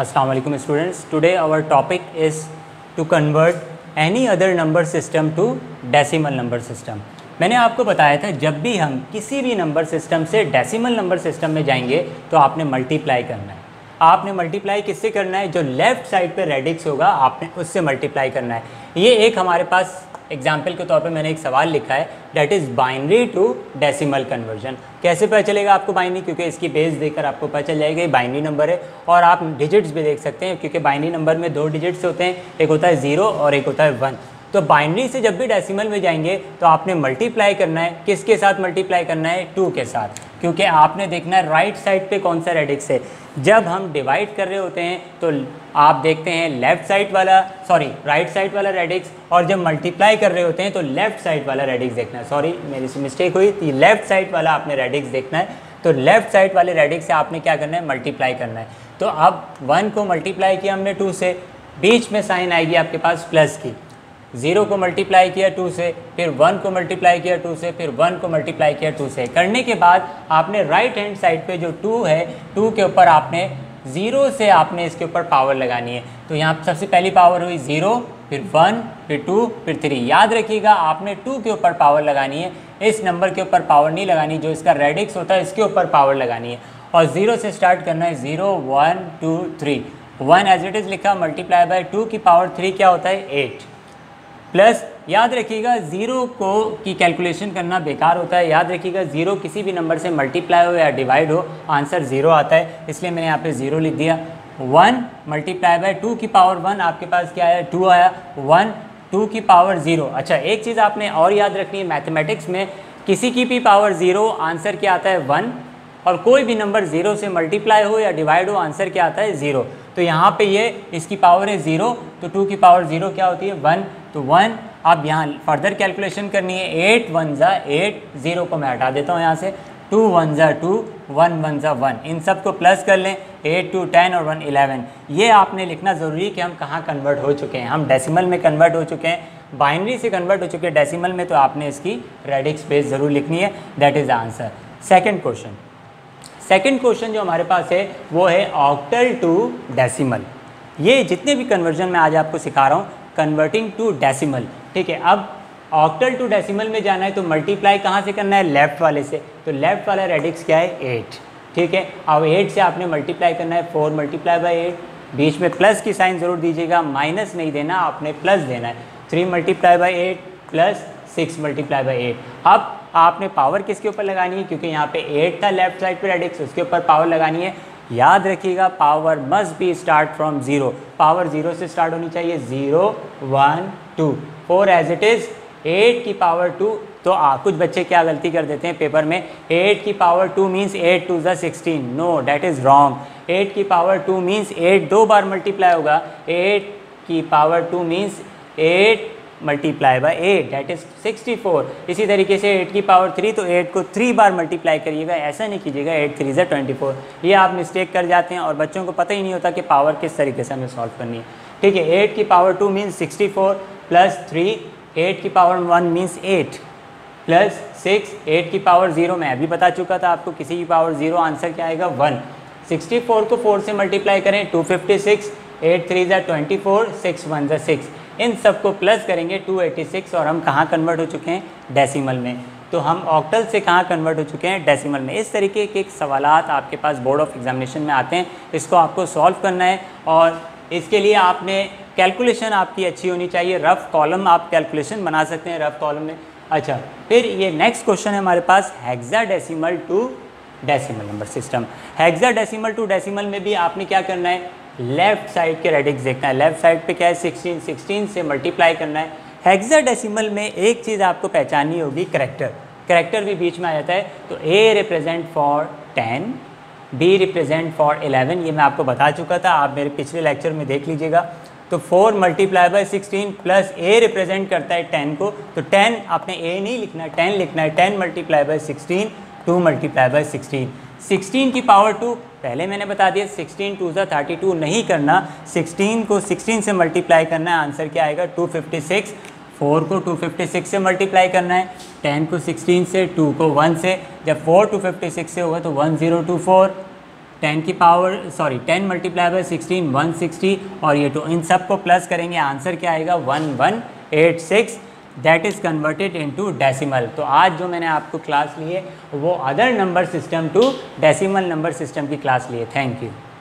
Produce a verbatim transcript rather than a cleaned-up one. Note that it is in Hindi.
Assalamu alaikum students. Today our topic is to convert any other number system to decimal number system. मैंने आपको बताया था जब भी हम किसी भी नंबर सिस्टम से डेसिमल नंबर सिस्टम में जाएंगे तो आपने मल्टीप्लाई करना है। आपने मल्टीप्लाई किससे करना है? जो लेफ़्ट साइड पे रेडिक्स होगा आपने उससे मल्टीप्लाई करना है। ये एक हमारे पास एग्जाम्पल के तौर पे मैंने एक सवाल लिखा है, that is binary to decimal conversion. कैसे पता चलेगा आपको बाइनरी? क्योंकि इसकी बेस देखकर आपको पता चल जाएगा ये बाइनरी नंबर है। और आप डिजिट्स भी देख सकते हैं क्योंकि बाइनरी नंबर में दो डिजिट्स होते हैं, एक होता है ज़ीरो और एक होता है वन। तो बाइनरी से जब भी डेसिमल में जाएंगे तो आपने मल्टीप्लाई करना है। किसके साथ मल्टीप्लाई करना है? टू के साथ, क्योंकि आपने देखना है राइट साइड पे कौन सा रेडिक्स है। जब हम डिवाइड कर रहे होते हैं तो आप देखते हैं लेफ़्ट साइड वाला सॉरी राइट साइड वाला रेडिक्स, और जब मल्टीप्लाई कर रहे होते हैं तो लेफ़्ट साइड वाला रेडिक्स देखना है। सॉरी मेरी से मिस्टेक हुई, तो लेफ़्ट साइड वाला आपने रेडिक्स देखना है। तो लेफ़्ट साइड वाले रेडिक्स से आपने क्या करना है? मल्टीप्लाई करना है। तो अब वन को मल्टीप्लाई किया हमने टू से, बीच में साइन आएगी आपके पास प्लस की। ज़ीरो को मल्टीप्लाई किया टू से, फिर वन को मल्टीप्लाई किया टू से, फिर वन को मल्टीप्लाई किया टू से। करने के बाद आपने राइट हैंड साइड पे जो टू है, टू के ऊपर आपने ज़ीरो से आपने इसके ऊपर पावर लगानी है। तो यहाँ सबसे पहली पावर हुई ज़ीरो, फिर वन, फिर टू, फिर थ्री। याद रखिएगा आपने टू के ऊपर पावर लगानी है, इस नंबर के ऊपर पावर नहीं लगानी। जो इसका रेडिक्स होता है इसके ऊपर पावर लगानी है और ज़ीरो से स्टार्ट करना है। Zero, one, two, three. One as it is लिखा, मल्टीप्लाई बाय टू की पावर थ्री क्या होता है? एट। प्लस याद रखिएगा ज़ीरो को की कैलकुलेशन करना बेकार होता है। याद रखिएगा ज़ीरो किसी भी नंबर से मल्टीप्लाई हो या डिवाइड हो आंसर ज़ीरो आता है, इसलिए मैंने यहाँ पे ज़ीरो लिख दिया। वन मल्टीप्लाई बाय टू की पावर वन, आपके पास क्या आया? टू आया। वन, टू की पावर ज़ीरो। अच्छा, एक चीज़ आपने और याद रखनी है, मैथमेटिक्स में किसी की भी पावर ज़ीरो आंसर क्या आता है? वन। और कोई भी नंबर ज़ीरो से मल्टीप्लाई हो या डिवाइड हो आंसर क्या आता है? ज़ीरो। तो यहाँ पे ये इसकी पावर है ज़ीरो, तो टू की पावर ज़ीरो क्या होती है? वन। तो वन। अब यहाँ फर्दर कैलकुलेशन करनी है। एट वन ज़ा एट, ज़ीरो को मैं हटा देता हूँ यहाँ से। टू वन ज़ा टू, वन वन ज़ा वन। इन सब को प्लस कर लें, एट टू टेन और वन इलेवन। ये आपने लिखना ज़रूरी है कि हम कहाँ कन्वर्ट हो चुके हैं। हम डेसिमल में कन्वर्ट हो चुके हैं, बाइनरी से कन्वर्ट हो चुके हैं डेसिमल में, तो आपने इसकी रेडिक्स बेस ज़रूर लिखनी है। That is the answer. Second question second question जो हमारे पास है वो है ऑक्टल टू डेसिमल। ये जितने भी कन्वर्जन मैं आज आपको सिखा रहा हूँ, कन्वर्टिंग टू डेसिमल, ठीक है। अब ऑक्टल टू डेसिमल में जाना है तो मल्टीप्लाई कहाँ से करना है? लेफ़्ट वाले से। तो लेफ़्ट वाला रेडिक्स क्या है? एट, ठीक है। अब एट से आपने मल्टीप्लाई करना है, फोर मल्टीप्लाई बाई एट। बीच में प्लस की साइन ज़रूर दीजिएगा, माइनस नहीं देना, आपने प्लस देना है। Three multiply by eight plus six multiply by eight. अब आपने पावर किसके ऊपर लगानी है? क्योंकि यहाँ पे एट था लेफ्ट साइड पे रेडिक्स, उसके ऊपर पावर लगानी है। याद रखिएगा power must be start from zero. Power zero से स्टार्ट होनी चाहिए। Zero, one, two, four as it is. Eight की पावर टू, तो आ, कुछ बच्चे क्या गलती कर देते हैं पेपर में, एट की power two means eight two ज़ा sixteen. No, that is wrong. Eight की पावर टू मीन्स एट दो बार मल्टीप्लाई होगा। एट की power two means eight multiply by eight, that is sixty four. इसी तरीके से एट की पावर थ्री, तो एट को थ्री बार मल्टीप्लाई करिएगा, ऐसा नहीं कीजिएगा एट थ्री ज़ा ट्वेंटी फोर। ये आप मिस्टेक कर जाते हैं और बच्चों को पता ही नहीं होता कि पावर किस तरीके से हमें सॉल्व करनी है, ठीक है। एट की power two means sixty four plus three, eight की power one means eight plus six, eight की पावर ज़ीरो मैं अभी बता चुका था आपको, किसी की पावर ज़ीरो आंसर क्या आएगा? वन। सिक्सटी फोर को फोर से मल्टीप्लाई करें, two fifty six, eight three ज़ा ट्वेंटी फोर, सिक्स वन ज़ा सिक्स। इन सबको प्लस करेंगे टू एटी सिक्स, और हम कहाँ कन्वर्ट हो चुके हैं? डेसिमल में। तो हम ऑक्टल से कहाँ कन्वर्ट हो चुके हैं? डेसिमल में। इस तरीके के सवालात आपके पास बोर्ड ऑफ एग्जामिनेशन में आते हैं, इसको आपको सॉल्व करना है। और इसके लिए आपने कैलकुलेशन आपकी अच्छी होनी चाहिए। रफ़ कॉलम आप कैलकुलेशन बना सकते हैं रफ़ कॉलम में। अच्छा, फिर ये नेक्स्ट क्वेश्चन है हमारे पास hexadecimal to decimal number system. Hexadecimal to decimal में भी आपने क्या करना है? लेफ़्ट साइड के रेडिक्स देखना है। लेफ़्ट साइड पे क्या है? सिक्सटीन, सिक्सटीन से मल्टीप्लाई करना है। हेक्साडेसिमल में एक चीज़ आपको पहचाननी होगी, करैक्टर। करैक्टर भी बीच में आ जाता है। तो A represent for ten, B represent for eleven, ये मैं आपको बता चुका था, आप मेरे पिछले लेक्चर में देख लीजिएगा। तो four multiply by sixteen plus A represent करता है टेन को, तो टेन आपने ए नहीं लिखना है, टेन लिखना है। Ten multiply by sixteen, two multiply by sixteen. Sixteen की पावर टू, पहले मैंने बता दिया सिक्सटीन टू ज़ा थर्टी टू नहीं करना, सिक्सटीन को सिक्सटीन से मल्टीप्लाई करना है, आंसर क्या आएगा? Two fifty six. फोर को टू फिफ्टी सिक्स से मल्टीप्लाई करना है, टेन को सिक्सटीन से, टू को वन से। जब फोर टू फिफ्टी सिक्स से होगा तो one zero two four, ten की power sorry ten multiply by sixteen one sixty और ये टू, इन सब को प्लस करेंगे आंसर क्या आएगा one one eight six that is converted into decimal. तो आज जो मैंने आपको क्लास ली है वो other number system to decimal number system की क्लास ली है। Thank you.